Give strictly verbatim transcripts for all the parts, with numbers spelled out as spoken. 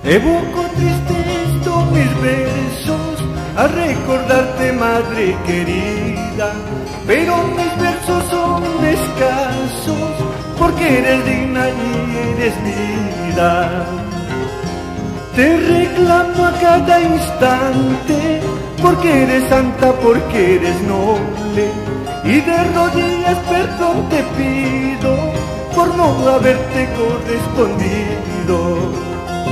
Evoco tristes estos mis versos a recordarte, madre querida, pero mis versos son escasos porque eres digna y eres vida. Te reclamo a cada instante porque eres santa, porque eres noble, y de rodillas perdón te pido por no haberte correspondido.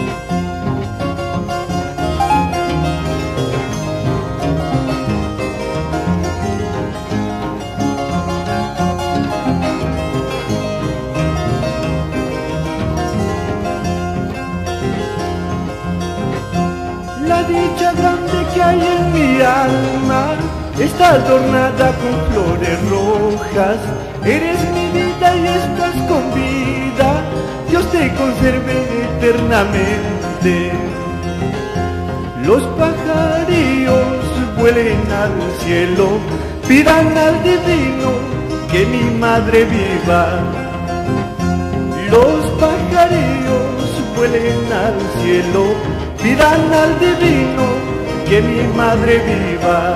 La dicha grande que hay en mi alma está adornada con flores rojas. Eres mi vida y estás con vida, Dios te conserve eternamente. Los pajarillos vuelen al cielo, pidan al divino que mi madre viva. Los pajarillos vuelen al cielo, pidan al divino que mi madre viva.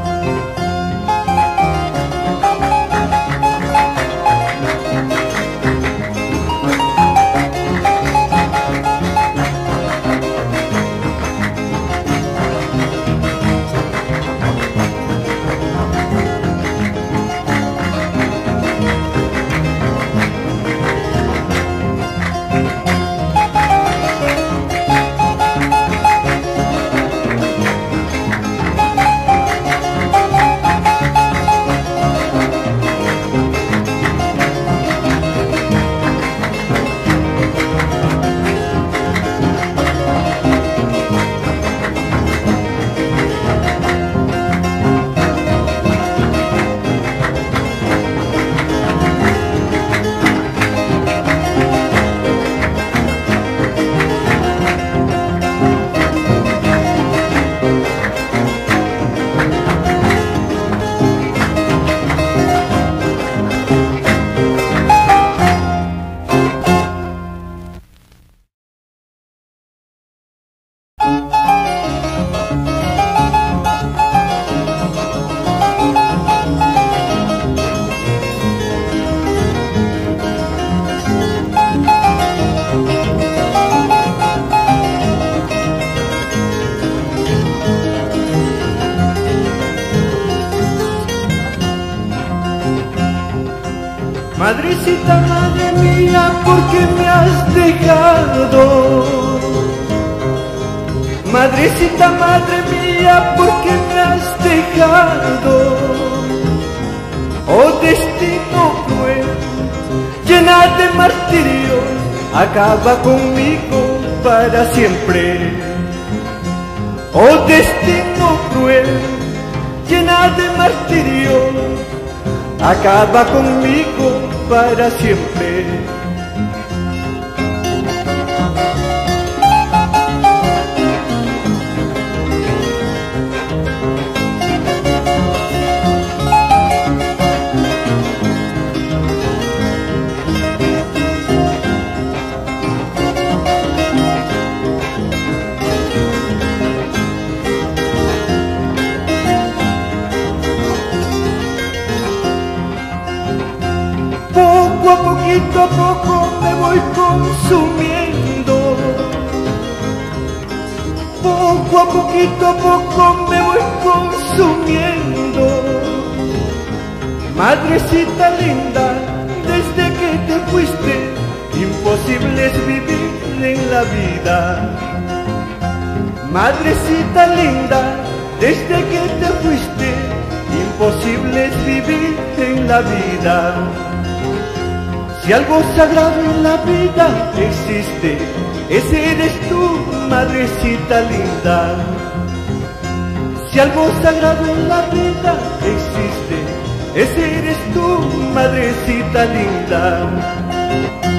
Madrecita, madre mía, ¿por qué me has dejado? Madrecita, madre mía, ¿por qué me has dejado? Oh destino cruel, llena de martirios, acaba conmigo para siempre. Oh destino cruel, llena de martirios, acaba conmigo para siempre. Poco a poquito a poco me voy consumiendo, poco a poquito a poco me voy consumiendo. Madrecita linda, desde que te fuiste, imposible es vivir en la vida. Madrecita linda, desde que te fuiste, imposible es vivir en la vida. Si algo sagrado en la vida existe, ese eres tú, madrecita linda. Si algo sagrado en la vida existe, ese eres tú, madrecita linda.